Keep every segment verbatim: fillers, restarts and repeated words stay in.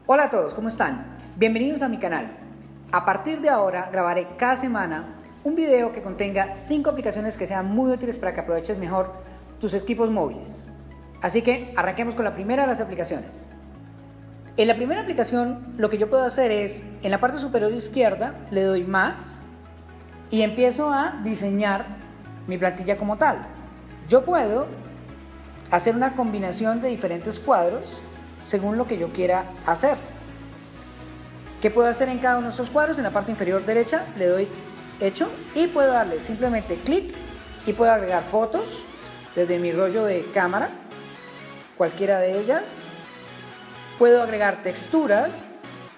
Hola a todos, ¿cómo están? Bienvenidos a mi canal. A partir de ahora grabaré cada semana un video que contenga cinco aplicaciones que sean muy útiles para que aproveches mejor tus equipos móviles. Así que arranquemos con la primera de las aplicaciones. En la primera aplicación lo que yo puedo hacer es, en la parte superior izquierda le doy más y empiezo a diseñar mi plantilla como tal. Yo puedo hacer una combinación de diferentes cuadros según lo que yo quiera hacer. ¿Qué puedo hacer en cada uno de estos cuadros? En la parte inferior derecha le doy hecho y puedo darle simplemente clic y puedo agregar fotos desde mi rollo de cámara, cualquiera de ellas. Puedo agregar texturas,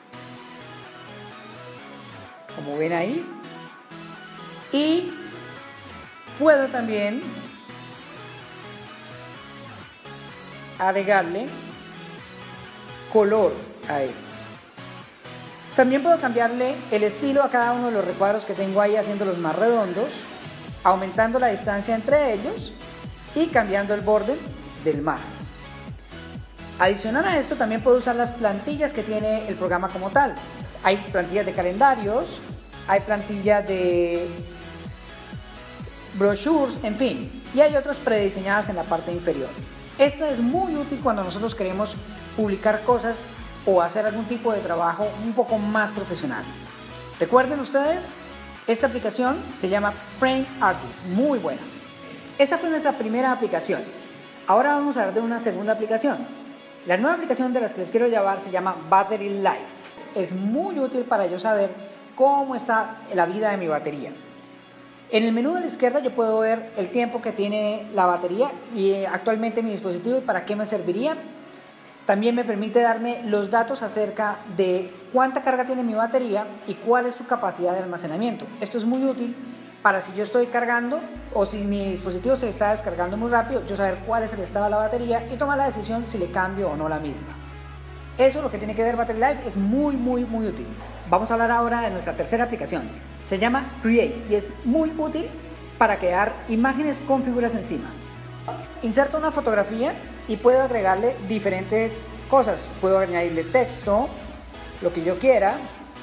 como ven ahí, y puedo también agregarle color a eso. También puedo cambiarle el estilo a cada uno de los recuadros que tengo ahí, haciéndolos más redondos, aumentando la distancia entre ellos y cambiando el borde del margen. Adicional a esto, también puedo usar las plantillas que tiene el programa como tal. Hay plantillas de calendarios, hay plantillas de brochures, en fin, y hay otras prediseñadas en la parte inferior. Esta es muy útil cuando nosotros queremos publicar cosas o hacer algún tipo de trabajo un poco más profesional. Recuerden ustedes, esta aplicación se llama Frame Artist, muy buena. Esta fue nuestra primera aplicación. Ahora vamos a ver de una segunda aplicación. La nueva aplicación de las que les quiero llevar se llama Battery Life. Es muy útil para yo saber cómo está la vida de mi batería. En el menú de la izquierda yo puedo ver el tiempo que tiene la batería y actualmente mi dispositivo y para qué me serviría. También me permite darme los datos acerca de cuánta carga tiene mi batería y cuál es su capacidad de almacenamiento. Esto es muy útil para si yo estoy cargando o si mi dispositivo se está descargando muy rápido, yo saber cuál es el estado de la batería y tomar la decisión si le cambio o no la misma. Eso, lo que tiene que ver Battery Life, es muy muy muy útil. Vamos a hablar ahora de nuestra tercera aplicación. Se llama Create y es muy útil para crear imágenes con figuras encima. Inserto una fotografía y puedo agregarle diferentes cosas. Puedo añadirle texto, lo que yo quiera.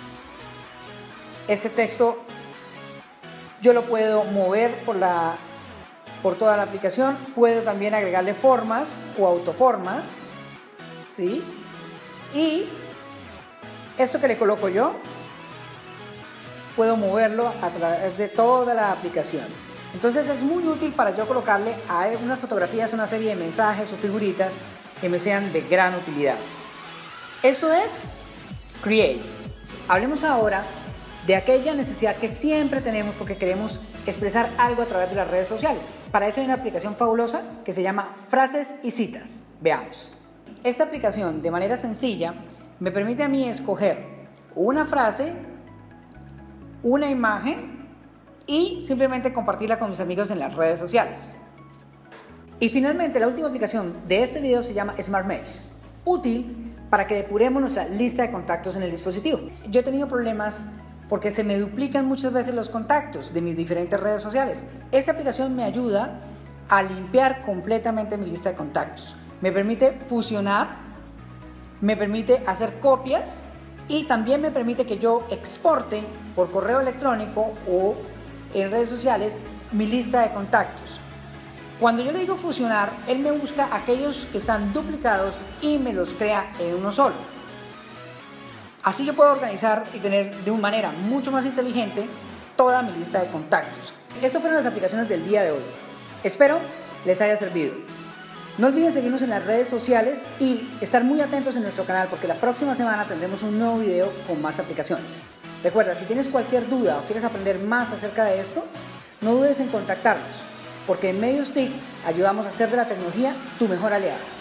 Este texto yo lo puedo mover por, la, por toda la aplicación. Puedo también agregarle formas o autoformas, ¿sí? Y esto que le coloco yo, puedo moverlo a través de toda la aplicación. Entonces es muy útil para yo colocarle a unas fotografías una serie de mensajes o figuritas que me sean de gran utilidad. Esto es Create. Hablemos ahora de aquella necesidad que siempre tenemos porque queremos expresar algo a través de las redes sociales. Para eso hay una aplicación fabulosa que se llama Frases y Citas. Veamos. Esta aplicación, de manera sencilla, me permite a mí escoger una frase, una imagen y simplemente compartirla con mis amigos en las redes sociales. Y finalmente, la última aplicación de este video se llama Smart Mesh, útil para que depuremos nuestra lista de contactos en el dispositivo. Yo he tenido problemas porque se me duplican muchas veces los contactos de mis diferentes redes sociales. Esta aplicación me ayuda a limpiar completamente mi lista de contactos. Me permite fusionar, me permite hacer copias y también me permite que yo exporte por correo electrónico o en redes sociales mi lista de contactos. Cuando yo le digo fusionar, él me busca aquellos que están duplicados y me los crea en uno solo. Así yo puedo organizar y tener de una manera mucho más inteligente toda mi lista de contactos. Estas fueron las aplicaciones del día de hoy. Espero les haya servido. No olviden seguirnos en las redes sociales y estar muy atentos en nuestro canal porque la próxima semana tendremos un nuevo video con más aplicaciones. Recuerda, si tienes cualquier duda o quieres aprender más acerca de esto, no dudes en contactarnos, porque en Medios T I C ayudamos a hacer de la tecnología tu mejor aliado.